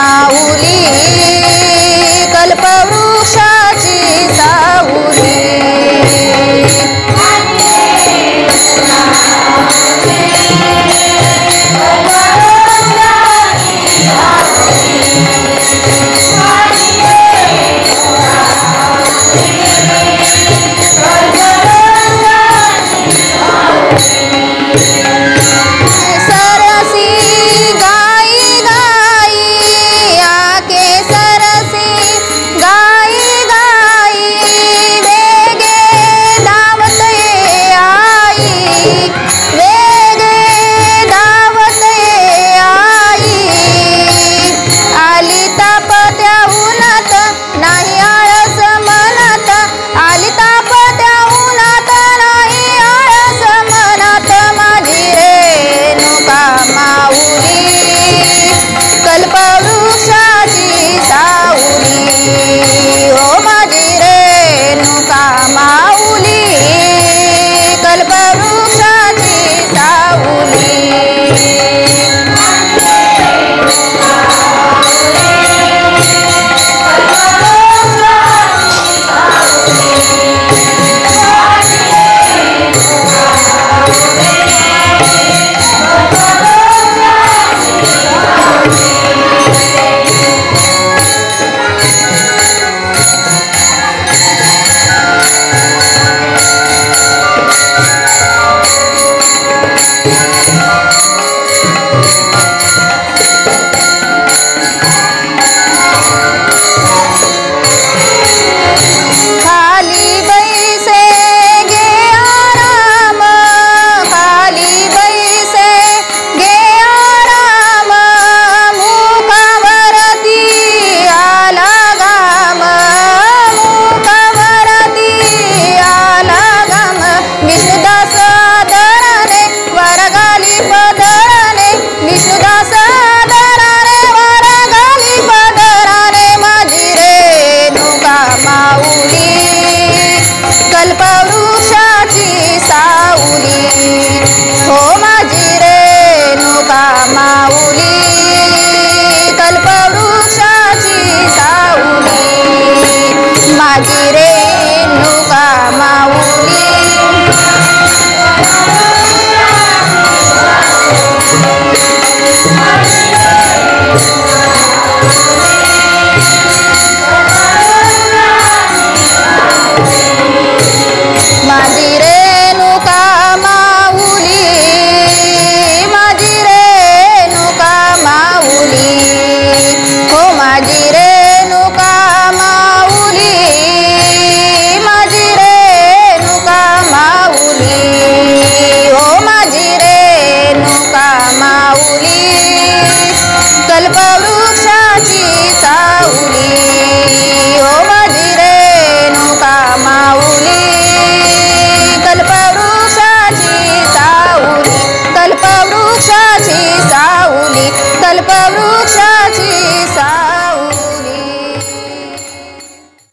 माऊली कल्पवृक्षाची सावली कल्पवृक्षाची सावली हो माझी रेणुका माऊली कल्पवृक्षाची सावली कल्पवृक्षाची सावली हो माझी रेणुका माऊली कल्पवृक्षाची सावली माझी रेणुका माऊली माझी रेणुका माऊली माझी रेणुका माऊली हो माझी रेणुका माऊली माझी रेणुका माऊली हो माझी रेणुका माऊली कल्पवृक्षाची सावली हो माझी रेणुका माऊली कल्पवृक्षाची सावली कल्पवृक्षाची सावली कल्पवृक्षाची सावली